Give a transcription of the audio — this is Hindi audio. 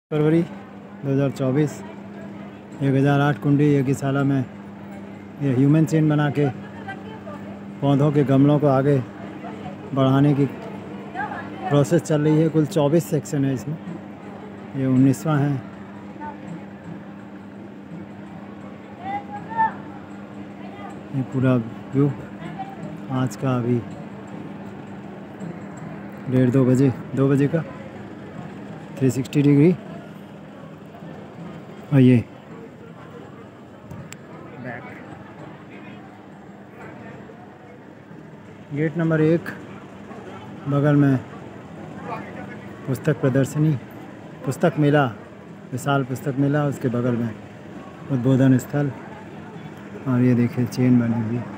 फरवरी 2024 1008 कुंडी यज्ञशाला में ये ह्यूमन चेन बना के पौधों के गमलों को आगे बढ़ाने की प्रोसेस चल रही है। कुल 24 सेक्शन है इसमें, ये 19वां है। ये पूरा व्यू आज का अभी 2 बजे का 360 डिग्री। और ये बैक गेट नंबर 1, बगल में पुस्तक प्रदर्शनी, पुस्तक मेला, विशाल पुस्तक मेला, उसके बगल में उद्बोधन स्थल। और ये देखिए चेन बनी हुई।